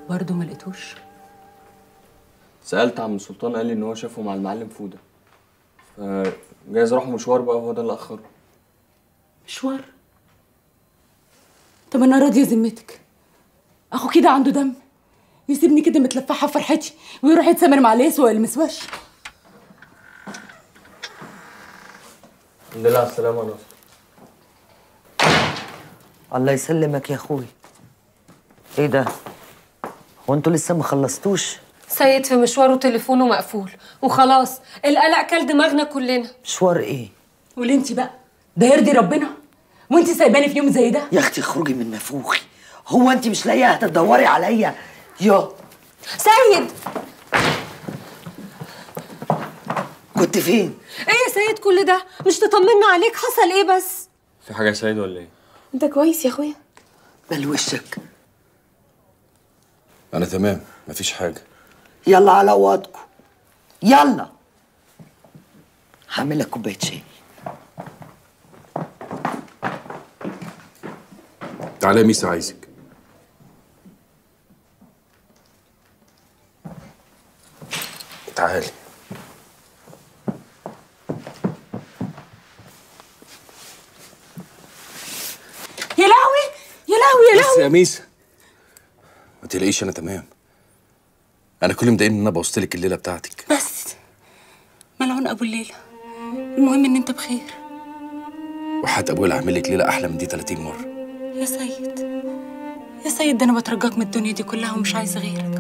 برضه ما لقيتوش؟ سألت عم سلطان قال لي ان هو شافه مع المعلم فودة، فجايز راحوا مشوار بقى وهو ده اللي اخره. مشوار؟ طب انا راضيه ذمتك، اخو كده عنده دم يسيبني كده متلفحه فرحتي ويروح يتسامر مع اللي يسوى المسواش؟ الحمد لله على السلامة يا ناصر. الله يسلمك يا اخوي. ايه ده؟ هو انتوا لسه ما خلصتوش؟ سيد في مشواره تليفونه مقفول وخلاص، القلق كل دماغنا كلنا. مشوار ايه؟ قولي انت بقى، ده يرضي ربنا؟ وانت سايباني في يوم زي ده؟ يا اختي اخرجي من نافوخي، هو انت مش لاقيه هتدوري عليا؟ يا سيد كنت فين؟ ايه يا سيد كل ده؟ مش تطمنا عليك؟ حصل ايه بس؟ في حاجة يا سيد ولا ايه؟ انت كويس يا اخويا؟ مال وشك؟ أنا تمام، مفيش حاجة. يلا على وضعكم، يلا. هعمل لك كوبايه شاي. تعالى يا ميسا عايزك. تعالي. يا لهوي يا لهوي يا لهوي. بس يا ميسا ما تقلقيش، أنا تمام. أنا كل مضايقني إن أنا بوظتلك الليلة بتاعتك. بس ملعون ابو الليله، المهم ان انت بخير. وحياة أبويا هعمل لك ليلة أحلى من دي 30 مرة. يا سيد يا سيد، ده انا بترجاك من الدنيا دي كلها ومش عايزه غيرك.